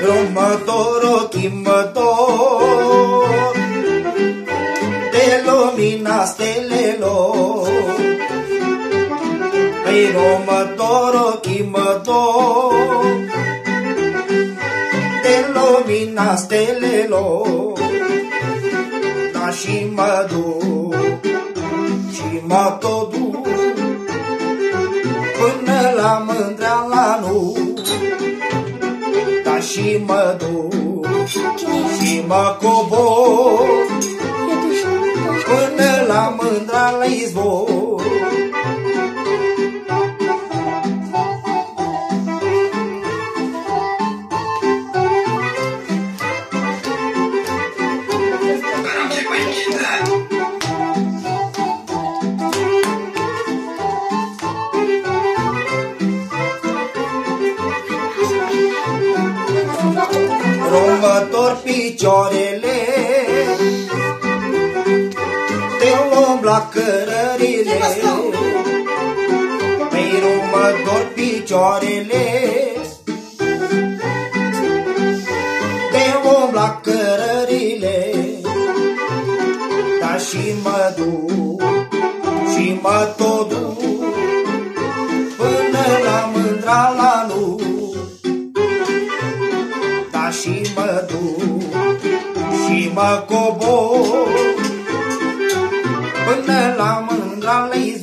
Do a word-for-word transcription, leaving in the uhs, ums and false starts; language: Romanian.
Următor, ochimător de lumina stelelor. Păi următor, ochimător de lumina stelelor. Da, și mă duc și mă tot duc până la mândrea la nu. Da, și mă duc și mă cobor până la mândrea la izvor. Următor picioarele te umbla cărările. Păi următor picioarele te umbla cărările. Da, și mă duc și mă tot duc până la mândra la nu. Da, și mă duc și mă cobor până la mândra la